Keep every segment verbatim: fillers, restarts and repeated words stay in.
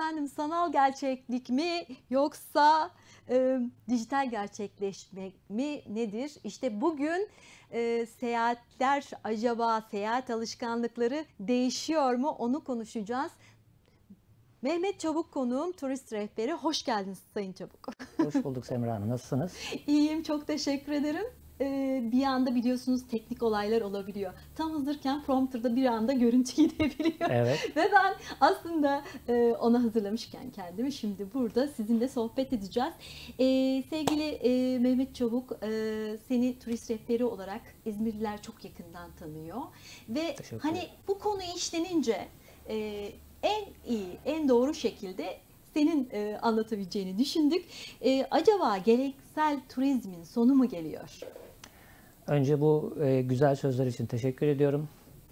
efendim sanal gerçeklik mi yoksa e, dijital gerçekleşmek mi nedir? İşte bugün e, seyahatler acaba seyahat alışkanlıkları değişiyor mu onu konuşacağız. Mehmet Çabuk konuğum, turist rehberi. Hoş geldiniz Sayın Çabuk. Hoş bulduk Semra Hanım. Nasılsınız? İyiyim, çok teşekkür ederim. Ee, bir anda biliyorsunuz teknik olaylar olabiliyor. Tam hazırken prompterda bir anda görüntü gidebiliyor. Evet. Ve ben aslında e, ona hazırlamışken kendimi şimdi burada sizinle sohbet edeceğiz. Ee, sevgili e, Mehmet Çabuk, e, seni turist rehberi olarak İzmirliler çok yakından tanıyor. Ve Teşekkür hani ederim. bu konu işlenince e, en iyi, en doğru şekilde senin e, anlatabileceğini düşündük. E, acaba geleneksel turizmin sonu mu geliyor? Önce bu e, güzel sözler için teşekkür ediyorum.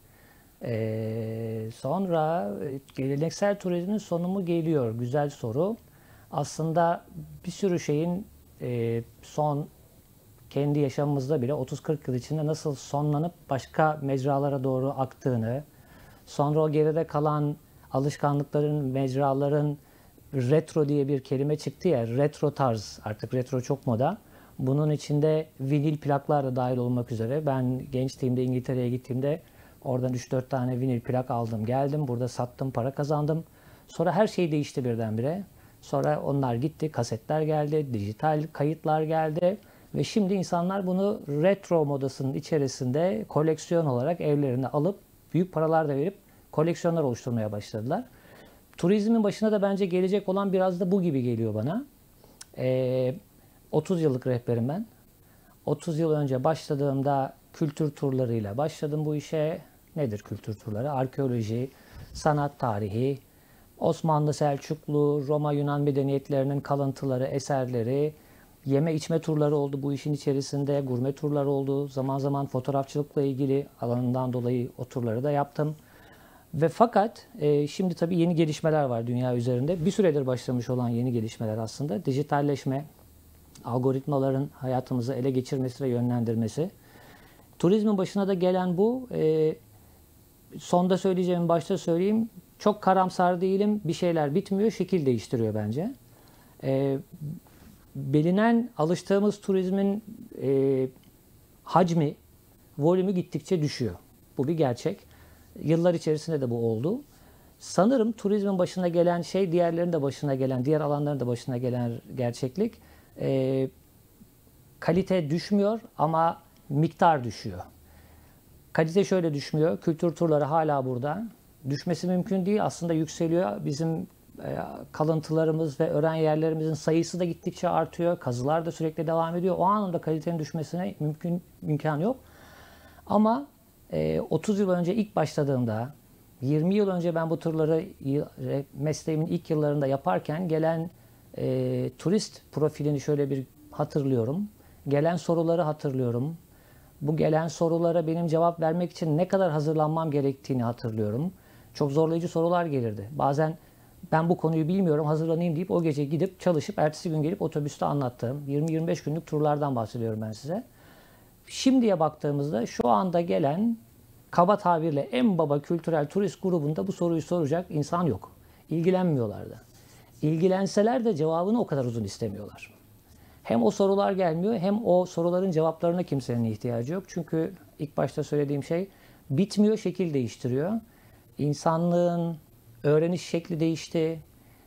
E, sonra e, geleneksel turizmin sonu mu geliyor? Güzel soru. Aslında bir sürü şeyin e, son kendi yaşamımızda bile otuz kırk yıl içinde nasıl sonlanıp başka mecralara doğru aktığını, sonra o geride kalan alışkanlıkların, mecraların retro diye bir kelime çıktı ya, retro tarz, artık retro çok moda. Bunun içinde vinil plaklar da dahil olmak üzere. Ben gençliğimde İngiltere'ye gittiğimde oradan üç dört tane vinil plak aldım, geldim. Burada sattım, para kazandım. Sonra her şey değişti birdenbire. Sonra onlar gitti, kasetler geldi, dijital kayıtlar geldi. Ve şimdi insanlar bunu retro modasının içerisinde koleksiyon olarak evlerine alıp büyük paralar da verip koleksiyonlar oluşturmaya başladılar. Turizmin başına da bence gelecek olan biraz da bu gibi geliyor bana. Ee, otuz yıllık rehberim ben. otuz yıl önce başladığımda kültür turlarıyla başladım bu işe. Nedir kültür turları? Arkeoloji, sanat tarihi, Osmanlı, Selçuklu, Roma, Yunan medeniyetlerinin kalıntıları, eserleri, yeme içme turları oldu bu işin içerisinde, gurme turları oldu. Zaman zaman fotoğrafçılıkla ilgili alanından dolayı o turları da yaptım. Ve fakat e, şimdi tabii yeni gelişmeler var dünya üzerinde. Bir süredir başlamış olan yeni gelişmeler aslında. Dijitalleşme, algoritmaların hayatımızı ele geçirmesi ve yönlendirmesi. Turizmin başına da gelen bu. E, sonda söyleyeceğim, başta söyleyeyim. Çok karamsar değilim. Bir şeyler bitmiyor, şekil değiştiriyor bence. E, bilinen, alıştığımız turizmin e, hacmi, volümü gittikçe düşüyor. Bu bir gerçek. Yıllar içerisinde de bu oldu. Sanırım turizmin başına gelen şey, diğerlerinin de başına gelen, diğer alanların da başına gelen gerçeklik. E, kalite düşmüyor ama miktar düşüyor. Kalite şöyle düşmüyor. Kültür turları hala burada. Düşmesi mümkün değil. Aslında yükseliyor. Bizim e, kalıntılarımız ve öğren yerlerimizin sayısı da gittikçe artıyor. Kazılar da sürekli devam ediyor. O anlamda kalitenin düşmesine mümkün imkan yok. Ama otuz yıl önce ilk başladığımda, yirmi yıl önce ben bu turları mesleğimin ilk yıllarında yaparken gelen e, turist profilini şöyle bir hatırlıyorum. Gelen soruları hatırlıyorum. Bu gelen sorulara benim cevap vermek için ne kadar hazırlanmam gerektiğini hatırlıyorum. Çok zorlayıcı sorular gelirdi. Bazen ben bu konuyu bilmiyorum, hazırlanayım deyip o gece gidip çalışıp ertesi gün gelip otobüste anlattığım yirmi yirmi beş günlük turlardan bahsediyorum ben size. Şimdiye baktığımızda şu anda gelen kaba tabirle en baba kültürel turist grubunda bu soruyu soracak insan yok. İlgilenmiyorlar da. İlgilenseler de cevabını o kadar uzun istemiyorlar. Hem o sorular gelmiyor hem o soruların cevaplarına kimsenin ihtiyacı yok. Çünkü ilk başta söylediğim şey bitmiyor, şekil değiştiriyor. İnsanlığın öğreniş şekli değişti.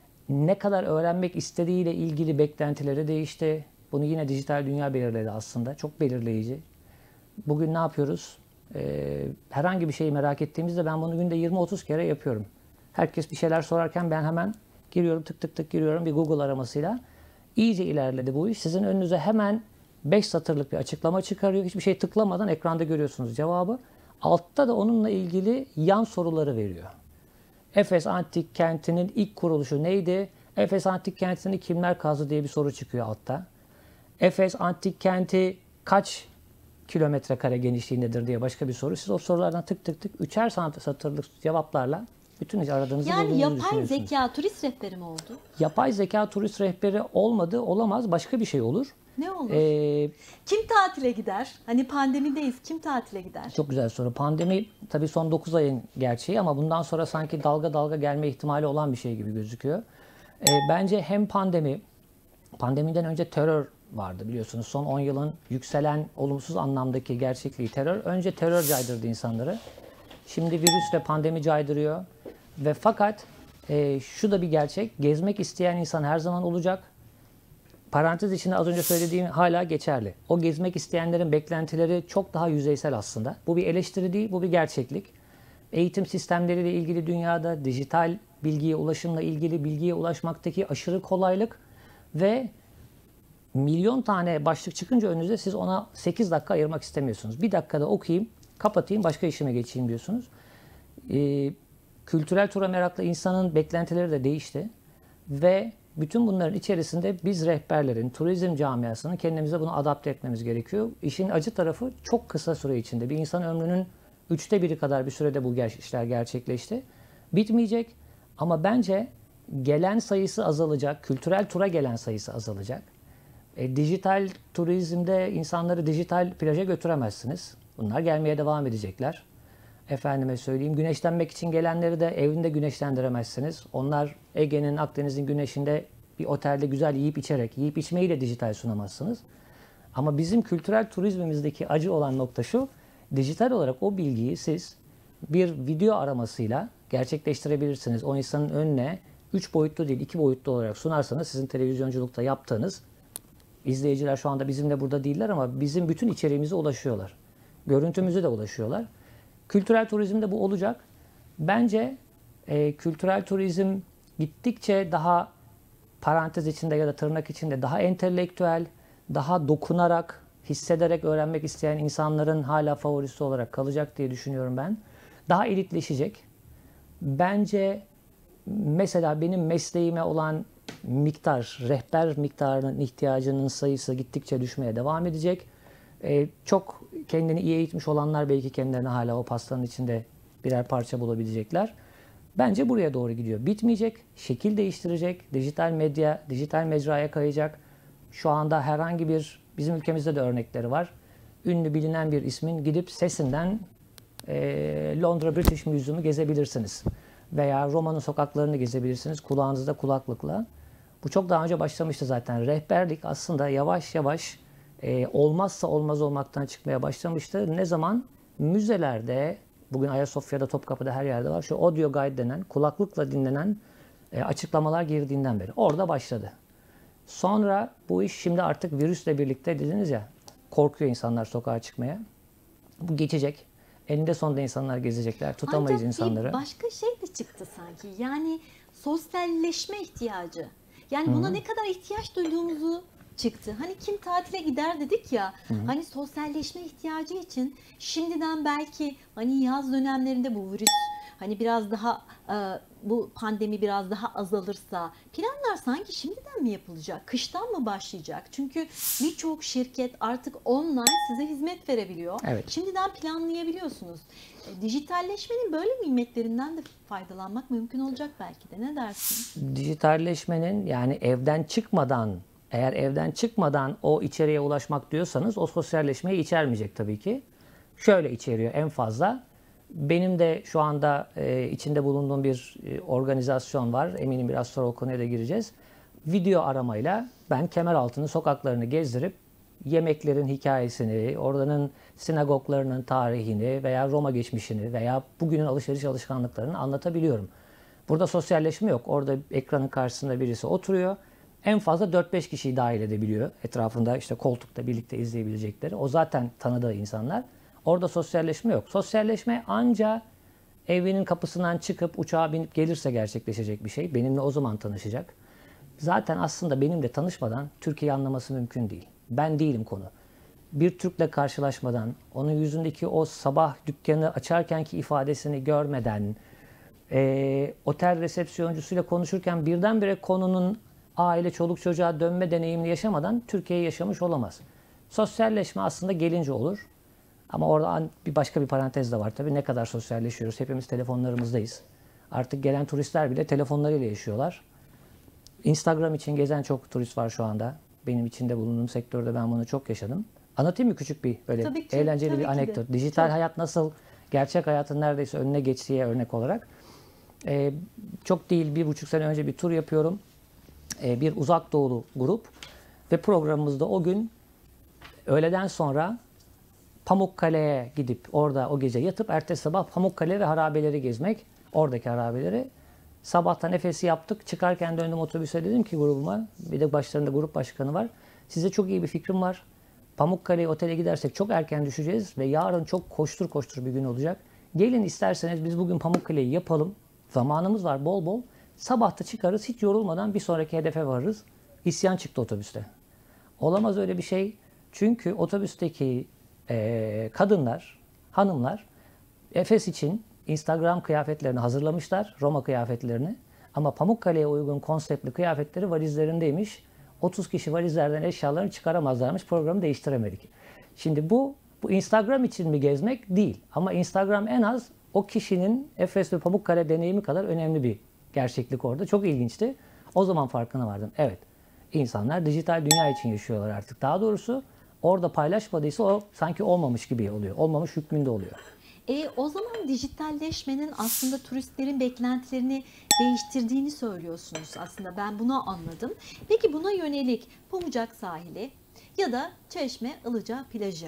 Ne kadar öğrenmek istediğiyle ilgili beklentileri değişti. Bunu yine dijital dünya belirledi aslında. Çok belirleyici. Bugün ne yapıyoruz? Ee, herhangi bir şeyi merak ettiğimizde ben bunu günde yirmi otuz kere yapıyorum. Herkes bir şeyler sorarken ben hemen giriyorum, tık tık tık giriyorum bir Google aramasıyla. İyice ilerledi bu iş. Sizin önünüze hemen beş satırlık bir açıklama çıkarıyor. Hiçbir şey tıklamadan ekranda görüyorsunuz cevabı. Altta da onunla ilgili yan soruları veriyor. Efes Antik Kenti'nin ilk kuruluşu neydi? Efes Antik Kenti'ni kimler kazdı diye bir soru çıkıyor altta. Efes Antik Kenti kaç kilometre kare genişliğindedir diye başka bir soru. Siz o sorulardan tık tık tık üçer satırlık cevaplarla bütün aradığınızı Yani bulduğunuzu yapay düşünüyorsunuz. zeka turist rehberi mi oldu? Yapay zeka turist rehberi olmadı, olamaz. Başka bir şey olur. Ne olur? Ee, Kim tatile gider? Hani pandemideyiz. Kim tatile gider? Çok güzel soru. Pandemi tabii son dokuz ayın gerçeği ama bundan sonra sanki dalga dalga gelme ihtimali olan bir şey gibi gözüküyor. Ee, bence hem pandemi, pandemiden önce terör vardı biliyorsunuz. Son on yılın yükselen olumsuz anlamdaki gerçekliği terör. Önce terör caydırdı insanları. Şimdi virüs ve pandemi caydırıyor. Ve fakat e, şu da bir gerçek. Gezmek isteyen insan her zaman olacak. Parantez içinde az önce söylediğim hala geçerli. O gezmek isteyenlerin beklentileri çok daha yüzeysel aslında. Bu bir eleştiri değil, bu bir gerçeklik. Eğitim sistemleriyle ilgili dünyada dijital bilgiye ulaşımla ilgili bilgiye ulaşmaktaki aşırı kolaylık ve milyon tane başlık çıkınca önünüze siz ona sekiz dakika ayırmak istemiyorsunuz. Bir dakikada okuyayım, kapatayım, başka işime geçeyim diyorsunuz. Ee, kültürel tura meraklı insanın beklentileri de değişti ve bütün bunların içerisinde biz rehberlerin, turizm camiasının kendimize bunu adapte etmemiz gerekiyor. İşin acı tarafı çok kısa süre içinde. Bir insan ömrünün üçte biri kadar bir sürede bu işler gerçekleşti. Bitmeyecek ama bence gelen sayısı azalacak, kültürel tura gelen sayısı azalacak. E, dijital turizmde insanları dijital plaja götüremezsiniz. Bunlar gelmeye devam edecekler. Efendime söyleyeyim, güneşlenmek için gelenleri de evinde güneşlendiremezsiniz. Onlar Ege'nin, Akdeniz'in güneşinde bir otelde güzel yiyip içerek, yiyip içmeyi de dijital sunamazsınız. Ama bizim kültürel turizmimizdeki acı olan nokta şu, dijital olarak o bilgiyi siz bir video aramasıyla gerçekleştirebilirsiniz. O insanın önüne üç boyutlu değil, iki boyutlu olarak sunarsanız sizin televizyonculukta yaptığınız, izleyiciler şu anda bizimle burada değiller ama bizim bütün içeriğimize ulaşıyorlar. Görüntümüze de ulaşıyorlar. Kültürel turizmde bu olacak. Bence e, kültürel turizm gittikçe daha parantez içinde ya da tırnak içinde daha entelektüel, daha dokunarak, hissederek öğrenmek isteyen insanların hala favorisi olarak kalacak diye düşünüyorum ben. Daha elitleşecek. Bence mesela benim mesleğime olan miktar, rehber miktarının ihtiyacının sayısı gittikçe düşmeye devam edecek. Ee, çok kendini iyi eğitmiş olanlar belki kendilerine hala o pastanın içinde birer parça bulabilecekler. Bence buraya doğru gidiyor. Bitmeyecek, şekil değiştirecek, dijital medya, dijital mecraya kayacak. Şu anda herhangi bir, bizim ülkemizde de örnekleri var. Ünlü bilinen bir ismin gidip sesinden e, Londra British Museum'u gezebilirsiniz. Veya Roma'nın sokaklarını gezebilirsiniz kulağınızda kulaklıkla. Bu çok daha önce başlamıştı zaten. Rehberlik aslında yavaş yavaş e, olmazsa olmaz olmaktan çıkmaya başlamıştı. Ne zaman? Müzelerde, bugün Ayasofya'da, Topkapı'da her yerde var. Şu audio guide denen, kulaklıkla dinlenen e, açıklamalar girdiğinden beri. Orada başladı. Sonra bu iş şimdi artık virüsle birlikte dediniz ya, korkuyor insanlar sokağa çıkmaya. Bu geçecek. Eninde sonunda insanlar gezecekler. Tutamayız Ancak insanları. bir başka şey de çıktı sanki. Yani sosyalleşme ihtiyacı. Yani buna Hı-hı. ne kadar ihtiyaç duyduğumuzu çıktı. Hani kim tatile gider dedik ya. Hı-hı. Hani sosyalleşme ihtiyacı için şimdiden belki hani yaz dönemlerinde bu virüs hani biraz daha e, bu pandemi biraz daha azalırsa planlar sanki şimdiden mi yapılacak? Kıştan mı başlayacak? Çünkü birçok şirket artık online size hizmet verebiliyor. Evet. Şimdiden planlayabiliyorsunuz. E, dijitalleşmenin böyle nimetlerinden de faydalanmak mümkün olacak belki de. Ne dersin? Dijitalleşmenin yani evden çıkmadan, eğer evden çıkmadan o içeriğe ulaşmak diyorsanız o sosyalleşmeyi içermeyecek tabii ki. Şöyle içeriyor en fazla. Benim de şu anda e, içinde bulunduğum bir e, organizasyon var. Eminim biraz sonra o konuya da gireceğiz. Video aramayla ben Kemeraltı'nın sokaklarını gezdirip yemeklerin hikayesini, oradanın sinagoglarının tarihini veya Roma geçmişini veya bugünün alışveriş alışkanlıklarını anlatabiliyorum. Burada sosyalleşme yok. Orada ekranın karşısında birisi oturuyor. En fazla dört beş kişiyi dahil edebiliyor. Etrafında işte koltukta birlikte izleyebilecekleri. O zaten tanıdığı insanlar. Orada sosyalleşme yok. Sosyalleşme anca evinin kapısından çıkıp uçağa binip gelirse gerçekleşecek bir şey. Benimle o zaman tanışacak. Zaten aslında benimle tanışmadan Türkiye'yi anlaması mümkün değil. Ben değilim konu. Bir Türk'le karşılaşmadan, onun yüzündeki o sabah dükkanı açarkenki ifadesini görmeden, e, otel resepsiyoncusuyla konuşurken birdenbire konunun aile, çoluk çocuğa dönme deneyimini yaşamadan Türkiye'yi yaşamış olamaz. Sosyalleşme aslında gelince olur. Ama orada bir başka bir parantez de var tabii. Ne kadar sosyalleşiyoruz? Hepimiz telefonlarımızdayız. Artık gelen turistler bile telefonlarıyla yaşıyorlar. Instagram için gezen çok turist var şu anda. Benim içinde bulunduğum sektörde ben bunu çok yaşadım. Anlatayım mı küçük bir böyle Tabii ki, eğlenceli tabii bir ki de. anekdot. Dijital Çok. hayat nasıl gerçek hayatın neredeyse önüne geçtiği örnek olarak. Ee, çok değil bir buçuk sene önce bir tur yapıyorum. Ee, bir uzak doğulu grup ve programımızda o gün öğleden sonra Pamukkale'ye gidip orada o gece yatıp ertesi sabah Pamukkale ve harabeleri gezmek. Oradaki harabeleri. Sabahtan Efes'i yaptık. Çıkarken döndüm otobüse, dedim ki grubuma, bir de başlarında grup başkanı var. Size çok iyi bir fikrim var. Pamukkale'ye otele gidersek çok erken düşeceğiz ve yarın çok koştur koştur bir gün olacak. Gelin isterseniz biz bugün Pamukkale'yi yapalım. Zamanımız var bol bol. Sabah da çıkarız, hiç yorulmadan bir sonraki hedefe varırız. İsyan çıktı otobüste. Olamaz öyle bir şey. Çünkü otobüsteki e, kadınlar, hanımlar Efes için Instagram kıyafetlerini hazırlamışlar, Roma kıyafetlerini. Ama Pamukkale'ye uygun konseptli kıyafetleri valizlerindeymiş. otuz kişi valizlerden eşyalarını çıkaramazlarmış, programı değiştiremedik. Şimdi bu, bu Instagram için mi gezmek? Değil. Ama Instagram en az o kişinin Efes ve Pamukkale deneyimi kadar önemli bir gerçeklik orada. Çok ilginçti. O zaman farkına vardım. Evet, insanlar dijital dünya için yaşıyorlar artık. Daha doğrusu orada paylaşmadıysa o sanki olmamış gibi oluyor. Olmamış hükmünde oluyor. E, o zaman dijitalleşmenin aslında turistlerin beklentilerini değiştirdiğini söylüyorsunuz aslında. Ben bunu anladım. Peki buna yönelik Pamucak sahili ya da Çeşme Ilıca plajı.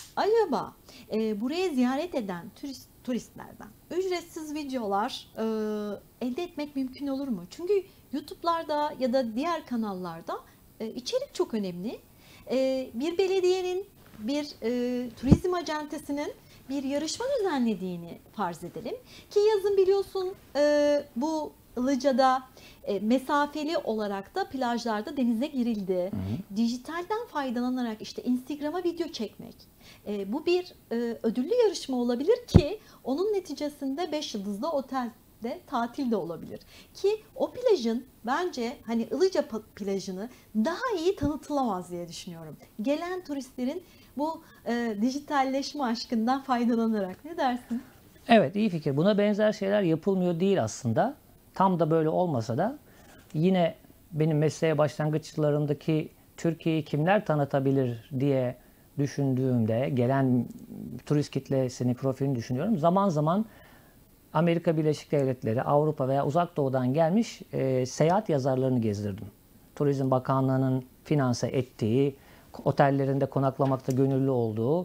Acaba e, buraya ziyaret eden turist, turistlerden ücretsiz videolar e, elde etmek mümkün olur mu? Çünkü YouTube'larda ya da diğer kanallarda e, içerik çok önemli. E, bir belediyenin, bir e, turizm acentesinin bir yarışma düzenlediğini farz edelim. Ki yazın biliyorsun e, bu Ilıca'da e, mesafeli olarak da plajlarda denize girildi. Hı hı. Dijitalden faydalanarak işte Instagram'a video çekmek. E, bu bir e, ödüllü yarışma olabilir ki onun neticesinde beş yıldızlı otelde tatil de olabilir. Ki o plajın bence hani Ilıca plajını daha iyi tanıtılamaz diye düşünüyorum. Gelen turistlerin bu e, dijitalleşme aşkından faydalanarak. Ne dersin? Evet, iyi fikir. Buna benzer şeyler yapılmıyor değil aslında. Tam da böyle olmasa da yine benim mesleğe başlangıç yıllarımdaki Türkiye'yi kimler tanıtabilir diye düşündüğümde gelen turist kitlesini, profilini düşünüyorum. Zaman zaman Amerika Birleşik Devletleri, Avrupa veya Uzak Doğu'dan gelmiş e, seyahat yazarlarını gezdirdim. Turizm Bakanlığı'nın finanse ettiği, otellerinde konaklamakta gönüllü olduğu.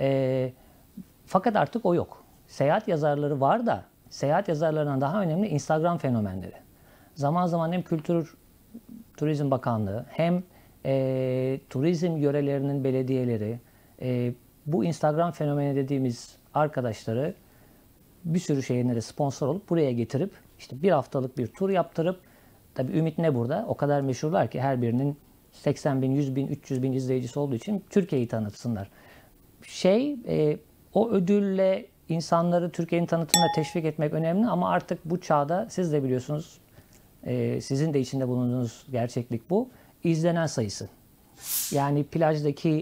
E, fakat artık o yok. Seyahat yazarları var da seyahat yazarlarından daha önemli Instagram fenomenleri. Zaman zaman hem Kültür Turizm Bakanlığı hem e, turizm yörelerinin belediyeleri e, bu Instagram fenomeni dediğimiz arkadaşları bir sürü şehirlere sponsor olup buraya getirip işte bir haftalık bir tur yaptırıp, tabii ümit ne burada? O kadar meşhurlar ki her birinin seksen bin, yüz bin, üç yüz bin izleyicisi olduğu için Türkiye'yi tanıtsınlar. Şey, e, o ödülle insanları Türkiye'nin tanıtımına teşvik etmek önemli ama artık bu çağda siz de biliyorsunuz, e, sizin de içinde bulunduğunuz gerçeklik bu. İzlenen sayısı. Yani plajdaki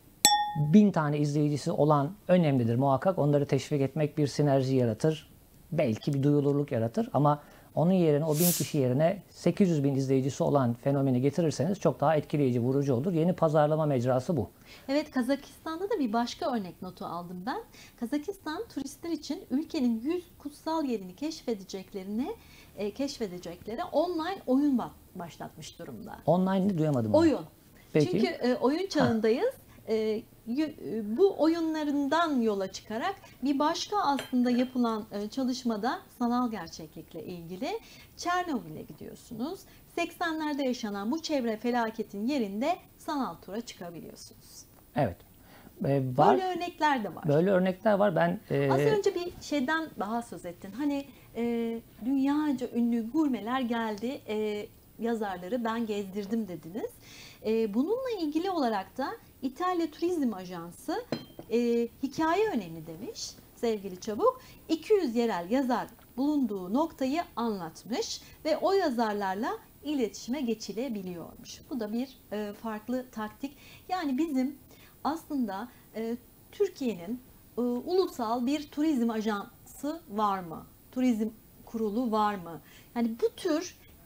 bin tane izleyicisi olan önemlidir muhakkak. Onları teşvik etmek bir sinerji yaratır. Belki bir duyulurluk yaratır ama onun yerine o bin kişi yerine sekiz yüz bin izleyicisi olan fenomeni getirirseniz çok daha etkileyici, vurucu olur. Yeni pazarlama mecrası bu. Evet, Kazakistan'da da bir başka örnek notu aldım ben. Kazakistan turistler için ülkenin yüz kutsal yerini keşfedeceklerine e, keşfedecekleri online oyun başlatmış durumda. Online duyamadım onu. Oyun. Peki. Çünkü e, oyun çağındayız. E, bu oyunlarından yola çıkarak bir başka aslında yapılan çalışmada sanal gerçeklikle ilgili Çernobil'e gidiyorsunuz. seksenlerde yaşanan bu çevre felaketin yerinde sanal tura çıkabiliyorsunuz. Evet. Ee, var. Böyle örnekler de var. Böyle örnekler var. Ben e... az önce bir şeyden daha söz ettin. Hani e, dünyaca ünlü gurmeler geldi, e, yazarları ben gezdirdim dediniz. E, bununla ilgili olarak da İtalya Turizm Ajansı e, hikaye önemli demiş sevgili Çabuk. iki yüz yerel yazar bulunduğu noktayı anlatmış ve o yazarlarla iletişime geçilebiliyormuş. Bu da bir e, farklı taktik. Yani bizim aslında e, Türkiye'nin e, ulusal bir turizm ajansı var mı? Turizm kurulu var mı? Yani bu tür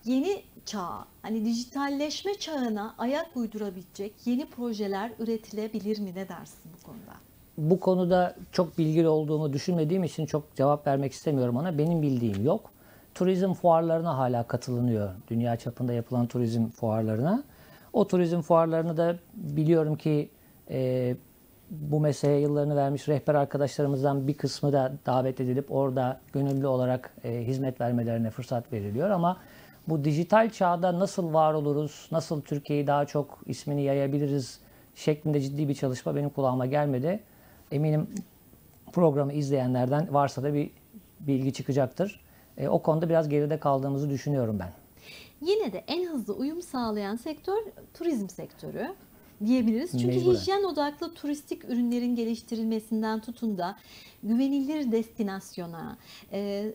yeni çağa, hani dijitalleşme çağına ayak uydurabilecek yeni projeler üretilebilir mi? Ne dersin bu konuda? Bu konuda çok bilgili olduğumu düşünmediğim için çok cevap vermek istemiyorum ona. Benim bildiğim yok. Turizm fuarlarına hala katılınıyor. Dünya çapında yapılan turizm fuarlarına. O turizm fuarlarını da biliyorum ki e, bu mesleğe yıllarını vermiş rehber arkadaşlarımızdan bir kısmı da davet edilip orada gönüllü olarak e, hizmet vermelerine fırsat veriliyor. Ama bu dijital çağda nasıl var oluruz, nasıl Türkiye'yi daha çok ismini yayabiliriz şeklinde ciddi bir çalışma benim kulağıma gelmedi. Eminim programı izleyenlerden varsa da bir bilgi çıkacaktır. E, o konuda biraz geride kaldığımızı düşünüyorum ben. Yine de en hızlı uyum sağlayan sektör turizm sektörü diyebiliriz. Çünkü Mecburen. hijyen odaklı turistik ürünlerin geliştirilmesinden tutun da güvenilir destinasyona e,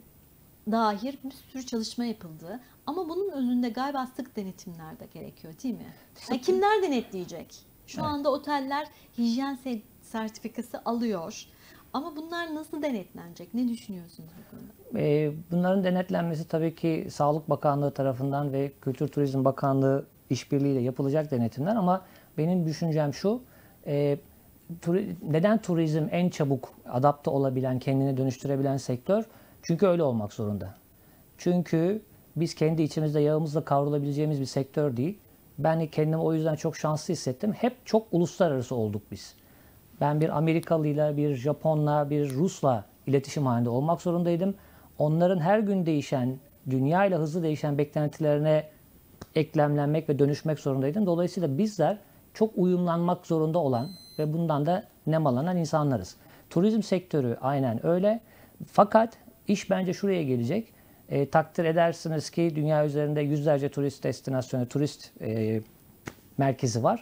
dair bir sürü çalışma yapıldı. Ama bunun önünde galiba sık denetimler de gerekiyor, değil mi? Yani kimler denetleyecek? Şu Evet. anda oteller hijyen se- sertifikası alıyor. Ama bunlar nasıl denetlenecek? Ne düşünüyorsunuz bu konuda? E, bunların denetlenmesi tabii ki Sağlık Bakanlığı tarafından ve Kültür Turizm Bakanlığı işbirliğiyle yapılacak denetimler. Ama benim düşüncem şu, e, turi- neden turizm en çabuk adapte olabilen, kendini dönüştürebilen sektör? Çünkü öyle olmak zorunda. Çünkü biz kendi içimizde yağımızla kavrulabileceğimiz bir sektör değil. Ben kendimi o yüzden çok şanslı hissettim. Hep çok uluslararası olduk biz. Ben bir Amerikalıyla, bir Japonla, bir Rus'la iletişim halinde olmak zorundaydım. Onların her gün değişen, dünya ile hızlı değişen beklentilerine eklemlenmek ve dönüşmek zorundaydım. Dolayısıyla bizler çok uyumlanmak zorunda olan ve bundan da nemalanan insanlarız. Turizm sektörü aynen öyle. Fakat iş bence şuraya gelecek. E, takdir edersiniz ki dünya üzerinde yüzlerce turist destinasyonu, turist e, merkezi var.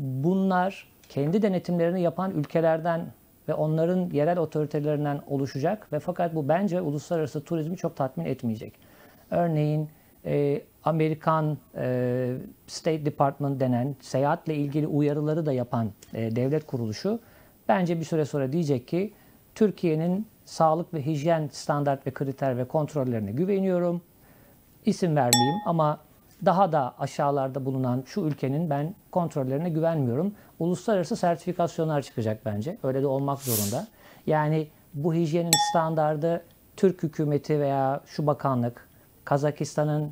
Bunlar kendi denetimlerini yapan ülkelerden ve onların yerel otoritelerinden oluşacak ve fakat bu bence uluslararası turizmi çok tatmin etmeyecek. Örneğin e, Amerikan e, State Department denen seyahatle ilgili uyarıları da yapan e, devlet kuruluşu bence bir süre sonra diyecek ki Türkiye'nin sağlık ve hijyen standart ve kriter ve kontrollerine güveniyorum. İsim vermeyeyim ama daha da aşağılarda bulunan şu ülkenin ben kontrollerine güvenmiyorum. Uluslararası sertifikasyonlar çıkacak bence. Öyle de olmak zorunda. Yani bu hijyenin standardı Türk hükümeti veya şu bakanlık, Kazakistan'ın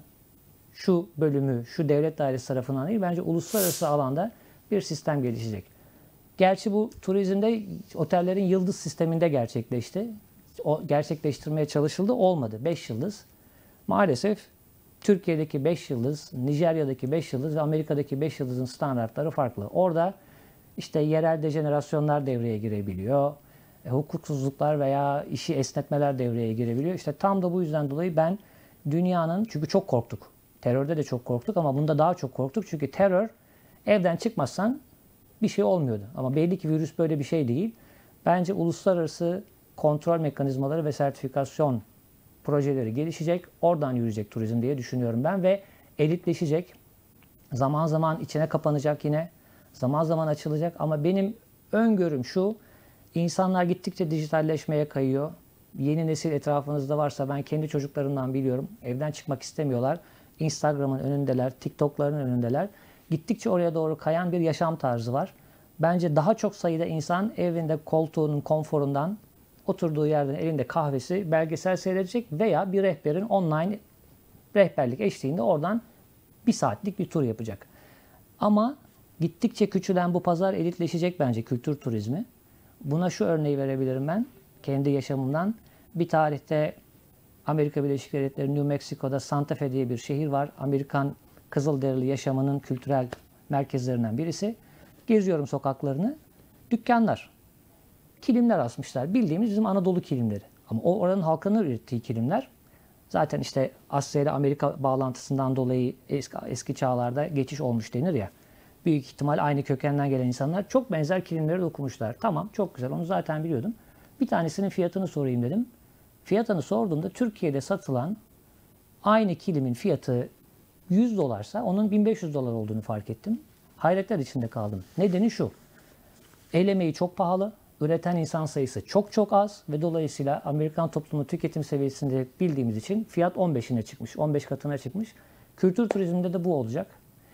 şu bölümü, şu devlet dairesi tarafından değil, bence uluslararası alanda bir sistem gelişecek. Gerçi bu turizmde otellerin yıldız sisteminde gerçekleşti. O gerçekleştirmeye çalışıldı, olmadı. beş yıldız. Maalesef Türkiye'deki beş yıldız, Nijerya'daki beş yıldız ve Amerika'daki beş yıldızın standartları farklı. Orada işte yerel dejenerasyonlar devreye girebiliyor. E, hukuksuzluklar veya işi esnetmeler devreye girebiliyor. İşte tam da bu yüzden dolayı ben dünyanın, çünkü çok korktuk. Terörde de çok korktuk ama bunda daha çok korktuk. Çünkü terör, evden çıkmazsan bir şey olmuyordu. Ama belli ki virüs böyle bir şey değil. Bence uluslararası kontrol mekanizmaları ve sertifikasyon projeleri gelişecek. Oradan yürüyecek turizm diye düşünüyorum ben ve elitleşecek. Zaman zaman içine kapanacak yine. Zaman zaman açılacak ama benim öngörüm şu: insanlar gittikçe dijitalleşmeye kayıyor. Yeni nesil etrafınızda varsa, ben kendi çocuklarımdan biliyorum. Evden çıkmak istemiyorlar. Instagram'ın önündeler, TikTok'ların önündeler. Gittikçe oraya doğru kayan bir yaşam tarzı var. Bence daha çok sayıda insan evinde koltuğunun konforundan, oturduğu yerden elinde kahvesi, belgesel seyredecek veya bir rehberin online rehberlik eşliğinde oradan bir saatlik bir tur yapacak. Ama gittikçe küçülen bu pazar elitleşecek bence, kültür turizmi. Buna şu örneği verebilirim ben kendi yaşamımdan. Bir tarihte Amerika Birleşik Devletleri New Mexico'da Santa Fe diye bir şehir var. Amerikan Kızılderili yaşamının kültürel merkezlerinden birisi. Geziyorum sokaklarını. Dükkanlar, kilimler asmışlar. Bildiğimiz bizim Anadolu kilimleri. Ama o oranın halkının ürettiği kilimler. Zaten işte Asya ile Amerika bağlantısından dolayı eski, eski çağlarda geçiş olmuş denir ya. Büyük ihtimal aynı kökenden gelen insanlar çok benzer kilimleri dokumuşlar. Tamam, çok güzel, onu zaten biliyordum. Bir tanesinin fiyatını sorayım dedim. Fiyatını sorduğumda Türkiye'de satılan aynı kilimin fiyatı yüz dolarsa onun bin beş yüz dolar olduğunu fark ettim. Hayretler içinde kaldım. Nedeni şu: el emeği çok pahalı, üreten insan sayısı çok çok az ve dolayısıyla Amerikan toplumu tüketim seviyesinde bildiğimiz için fiyat on beşine çıkmış, on beş katına çıkmış. Kültür turizminde de bu olacak.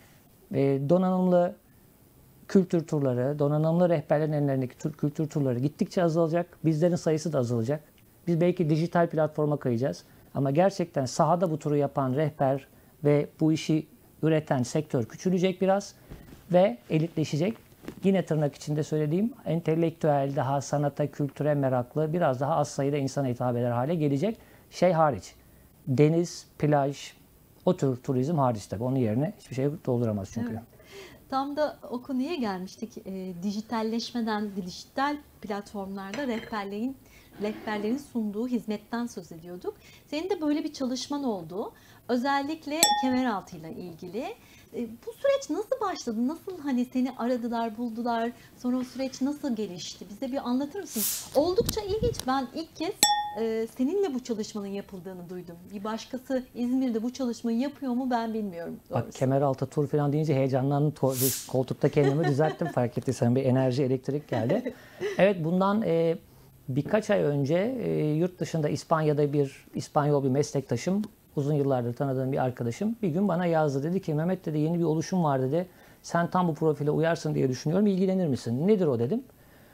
E, donanımlı kültür turları, donanımlı rehberlerin ellerindeki tür, kültür turları gittikçe azalacak. Bizlerin sayısı da azalacak. Biz belki dijital platforma kayacağız. Ama gerçekten sahada bu turu yapan rehber ve bu işi üreten sektör küçülecek biraz ve elitleşecek. Yine tırnak içinde söylediğim entelektüel, daha sanata, kültüre meraklı, biraz daha az sayıda insana hitap eder hale gelecek. Şey hariç, deniz, plaj, o tür turizm hariç tabii. Onun yerine hiçbir şey dolduramaz çünkü. Evet. Tam da o konuya gelmiştik. E, dijitalleşmeden, dijital platformlarda rehberlerin rehberlerin sunduğu hizmetten söz ediyorduk. Senin de böyle bir çalışman oldu. Özellikle kemeraltı ile ilgili. E, bu süreç nasıl başladı? Nasıl hani seni aradılar, buldular? Sonra o süreç nasıl gelişti? Bize bir anlatır mısın? Oldukça ilginç. Ben ilk kez e, seninle bu çalışmanın yapıldığını duydum. Bir başkası İzmir'de bu çalışmayı yapıyor mu ben bilmiyorum. Bak Doğrusu. kemeraltı tur falan deyince heyecanlandım. To- Koltukta kendimi düzelttim, fark ettiysen bir enerji, elektrik geldi. Evet, bundan e, birkaç ay önce e, yurt dışında İspanya'da bir İspanyol bir meslektaşım, uzun yıllardır tanıdığım bir arkadaşım bir gün bana yazdı. Dedi ki Mehmet dedi yeni bir oluşum var dedi. Sen tam bu profile uyarsın diye düşünüyorum. İlgilenir misin? Nedir o dedim.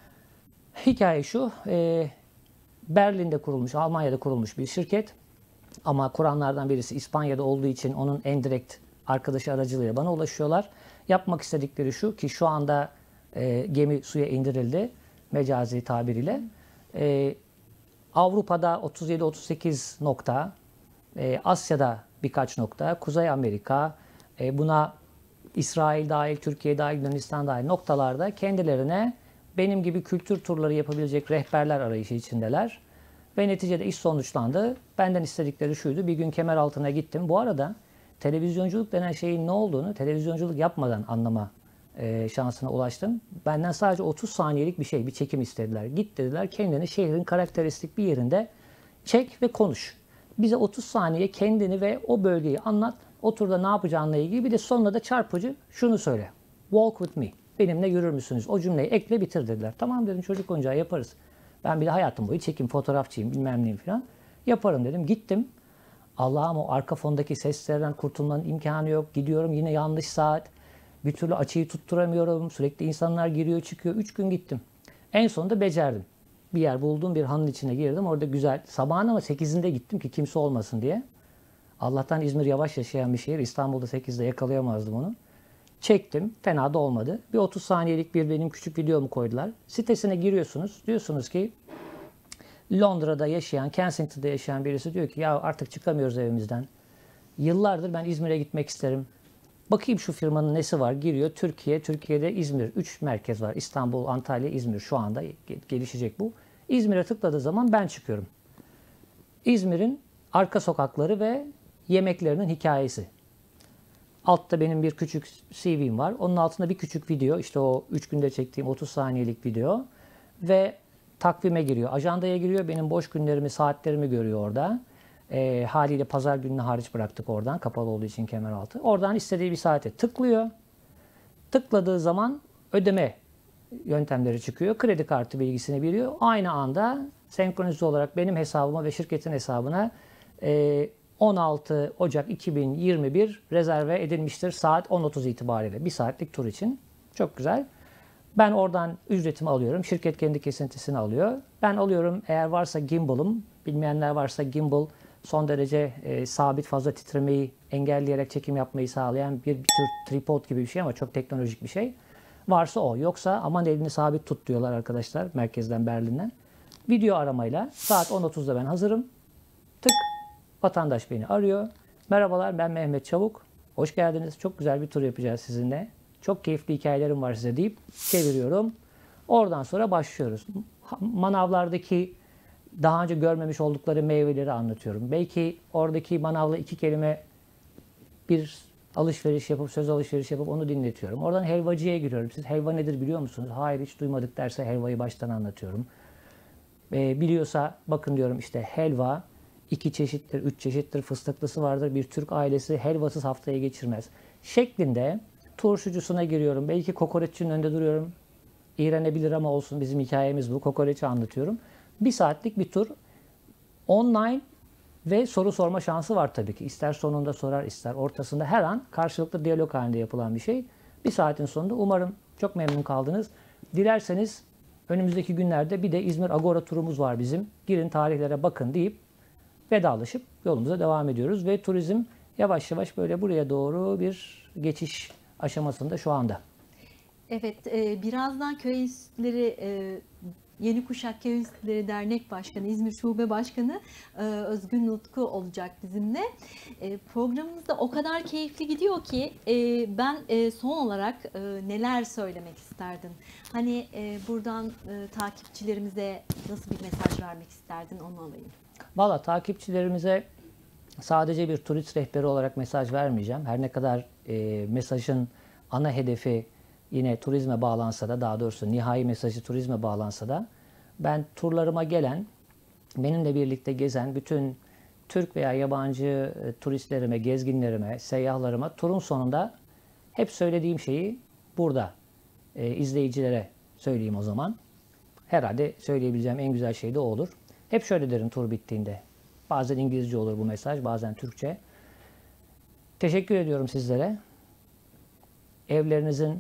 Hikaye şu. E, Berlin'de kurulmuş, Almanya'da kurulmuş bir şirket. Ama kuranlardan birisi İspanya'da olduğu için onun en direkt arkadaşı aracılığıyla bana ulaşıyorlar. Yapmak istedikleri şu ki şu anda e, gemi suya indirildi mecazi tabiriyle. E, Avrupa'da otuz yedi otuz sekiz nokta, e, Asya'da birkaç nokta, Kuzey Amerika, e, buna İsrail dahil, Türkiye dahil, Yunanistan dahil noktalarda kendilerine benim gibi kültür turları yapabilecek rehberler arayışı içindeler. Ve neticede iş sonuçlandı. Benden istedikleri şuydu. Bir gün Kemeraltı'na gittim. Bu arada televizyonculuk denen şeyin ne olduğunu televizyonculuk yapmadan anlama e, şansına ulaştım. Benden sadece otuz saniyelik bir şey, bir çekim istediler. Git dediler kendini şehrin karakteristik bir yerinde çek ve konuş. Bize otuz saniye kendini ve o bölgeyi anlat. O turda ne yapacağınla ilgili bir de sonunda da çarpıcı şunu söyle. Walk with me. Benimle yürür müsünüz? O cümleyi ekle bitir dediler. Tamam dedim, çocuk oyuncağı yaparız. Ben bir de hayatım boyu çekim, fotoğrafçıyım, bilmem neyim falan. Yaparım dedim. Gittim. Allah'ım o arka fondaki seslerden kurtulmanın imkanı yok. Gidiyorum yine yanlış saat. Bir türlü açıyı tutturamıyorum. Sürekli insanlar giriyor çıkıyor. Üç gün gittim. En sonunda becerdim. Bir yer buldum, bir hanın içine girdim. Orada güzel. Sabahın ama sekizinde gittim ki kimse olmasın diye. Allah'tan İzmir yavaş yaşayan bir şehir. İstanbul'da sekizde yakalayamazdım onu. Çektim. Fena da olmadı. Bir otuz saniyelik bir benim küçük videomu koydular. Sitesine giriyorsunuz. Diyorsunuz ki Londra'da yaşayan, Kensington'da yaşayan birisi diyor ki ya artık çıkamıyoruz evimizden. Yıllardır ben İzmir'e gitmek isterim. Bakayım şu firmanın nesi var. Giriyor Türkiye. Türkiye'de İzmir. Üç merkez var. İstanbul, Antalya, İzmir. Şu anda gelişecek bu. İzmir'e tıkladığı zaman ben çıkıyorum. İzmir'in arka sokakları ve yemeklerinin hikayesi. Altta benim bir küçük C V'm var. Onun altında bir küçük video. İşte o üç günde çektiğim otuz saniyelik video. Ve takvime giriyor. Ajandaya giriyor. Benim boş günlerimi, saatlerimi görüyor orada. E, haliyle pazar gününü hariç bıraktık oradan. Kapalı olduğu için Kemeraltı. Oradan istediği bir saate tıklıyor. Tıkladığı zaman ödeme yöntemleri çıkıyor. Kredi kartı bilgisini veriyor. Aynı anda senkronize olarak benim hesabıma ve şirketin hesabına e, on altı Ocak iki bin yirmi bir rezerve edilmiştir saat on otuz itibariyle. Bir saatlik tur için. Çok güzel. Ben oradan ücretimi alıyorum. Şirket kendi kesintisini alıyor. Ben alıyorum eğer varsa gimbal'ım. Bilmeyenler varsa gimbal son derece e, sabit fazla titremeyi engelleyerek çekim yapmayı sağlayan bir, bir tür tripod gibi bir şey ama çok teknolojik bir şey. Varsa o. Yoksa aman elini sabit tut diyorlar arkadaşlar merkezden Berlin'den. Video aramayla saat on otuzda ben hazırım. Tık. Vatandaş beni arıyor. Merhabalar ben Mehmet Çavuk. Hoş geldiniz. Çok güzel bir tur yapacağız sizinle. Çok keyifli hikayelerim var size deyip çeviriyorum. Oradan sonra başlıyoruz. Manavlardaki daha önce görmemiş oldukları meyveleri anlatıyorum. Belki oradaki manavla iki kelime bir alışveriş yapıp, söz alışveriş yapıp onu dinletiyorum. Oradan helvacıya giriyorum. Siz helva nedir biliyor musunuz? Hayır hiç duymadık derse helvayı baştan anlatıyorum. E, biliyorsa bakın diyorum işte helva iki çeşittir, üç çeşittir, fıstıklısı vardır. Bir Türk ailesi helvasız haftayı geçirmez. Şeklinde turşucusuna giriyorum. Belki kokoreççinin önünde duruyorum. İğrenebilir ama olsun bizim hikayemiz bu. Kokoreçi anlatıyorum. Bir saatlik bir tur. Online Ve soru sorma şansı var tabii ki. İster sonunda sorar, ister ortasında, her an karşılıklı diyalog halinde yapılan bir şey. Bir saatin sonunda umarım çok memnun kaldınız. Dilerseniz önümüzdeki günlerde bir de İzmir Agora turumuz var bizim. Girin tarihlere bakın deyip vedalaşıp yolumuza devam ediyoruz. Ve turizm yavaş yavaş böyle buraya doğru bir geçiş aşamasında şu anda. Evet, e, birazdan Köy Enstitüleri e, Yeni Kuşak Köy Enstitüleri Dernek Başkanı, İzmir Şube Başkanı e, Özgün Nutku olacak bizimle. E, programımız da o kadar keyifli gidiyor ki e, ben e, son olarak e, neler söylemek isterdin? Hani e, buradan e, takipçilerimize nasıl bir mesaj vermek isterdin, onu alayım. Valla takipçilerimize sadece bir turist rehberi olarak mesaj vermeyeceğim. Her ne kadar e, mesajın ana hedefi yine turizme bağlansa da, daha doğrusu nihai mesajı turizme bağlansa da, ben turlarıma gelen, benimle birlikte gezen bütün Türk veya yabancı e, turistlerime, gezginlerime, seyyahlarıma turun sonunda hep söylediğim şeyi burada e, izleyicilere söyleyeyim o zaman. Herhalde söyleyebileceğim en güzel şey de o olur. Hep şöyle derim tur bittiğinde. Bazen İngilizce olur bu mesaj, bazen Türkçe. Teşekkür ediyorum sizlere. Evlerinizin,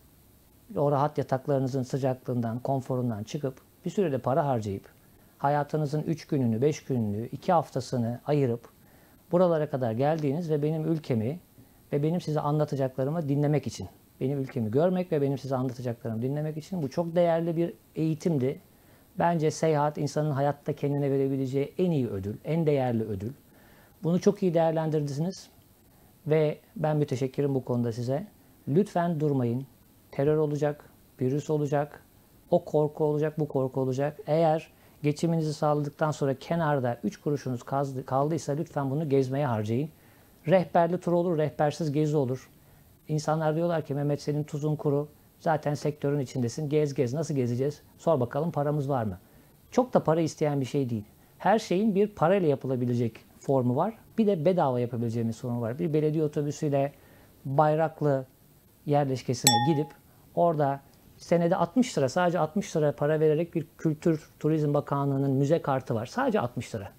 o rahat yataklarınızın sıcaklığından, konforundan çıkıp bir sürede para harcayıp hayatınızın üç gününü, beş gününü, iki haftasını ayırıp buralara kadar geldiğiniz ve benim ülkemi ve benim size anlatacaklarımı dinlemek için, benim ülkemi görmek ve benim size anlatacaklarımı dinlemek için, bu çok değerli bir eğitimdi. Bence seyahat insanın hayatta kendine verebileceği en iyi ödül, en değerli ödül. Bunu çok iyi değerlendirdiniz ve ben müteşekkirim bu konuda size. Lütfen durmayın. Terör olacak, virüs olacak, o korku olacak, bu korku olacak. Eğer geçiminizi sağladıktan sonra kenarda üç kuruşunuz kaldıysa lütfen bunu gezmeye harcayın. Rehberli tur olur, rehbersiz gezi olur. İnsanlar diyorlar ki Mehmet senin tuzun kuru, zaten sektörün içindesin, gez gez, nasıl gezeceğiz? Sor bakalım paramız var mı? Çok da para isteyen bir şey değil. Her şeyin bir parayla yapılabilecek formu var. Bir de bedava yapabileceğimiz formu var. Bir belediye otobüsüyle Bayraklı yerleşkesine gidip orada senede altmış lira, sadece altmış lira para vererek bir Kültür Turizm Bakanlığı'nın müze kartı var. Sadece altmış lira.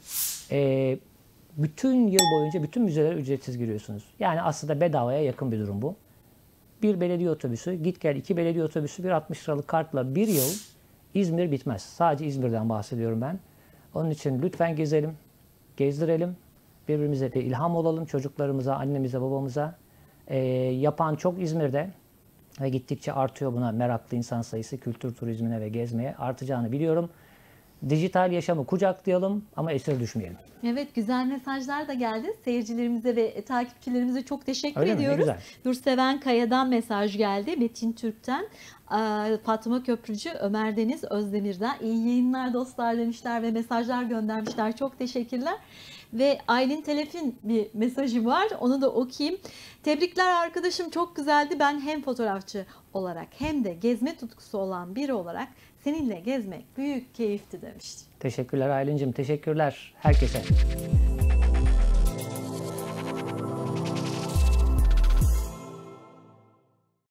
Ee, bütün yıl boyunca bütün müzelere ücretsiz giriyorsunuz. Yani aslında bedavaya yakın bir durum bu. Bir belediye otobüsü, git gel iki belediye otobüsü, bir altmış liralık kartla bir yıl İzmir bitmez. Sadece İzmir'den bahsediyorum ben. Onun için lütfen gezelim, gezdirelim. Birbirimize de ilham olalım, çocuklarımıza, annemize, babamıza. Ee, yapan çok İzmir'de ve gittikçe artıyor buna meraklı insan sayısı, kültür turizmine ve gezmeye artacağını biliyorum. Dijital yaşamı kucaklayalım ama esir düşmeyelim. Evet, güzel mesajlar da geldi. Seyircilerimize ve takipçilerimize çok teşekkür Öyle mi? Ne ediyoruz. güzel. Durseven Kaya'dan mesaj geldi. Metin Türk'ten, eee, Fatma Köprücü, Ömer Deniz Özdemir'den iyi yayınlar dostlar demişler ve mesajlar göndermişler. Çok teşekkürler. Ve Aylin Telef'in bir mesajı var. Onu da okuyayım. Tebrikler arkadaşım, çok güzeldi. Ben hem fotoğrafçı olarak hem de gezme tutkusu olan biri olarak seninle gezmek büyük keyifti demiş. Teşekkürler Aylin'cim, teşekkürler herkese.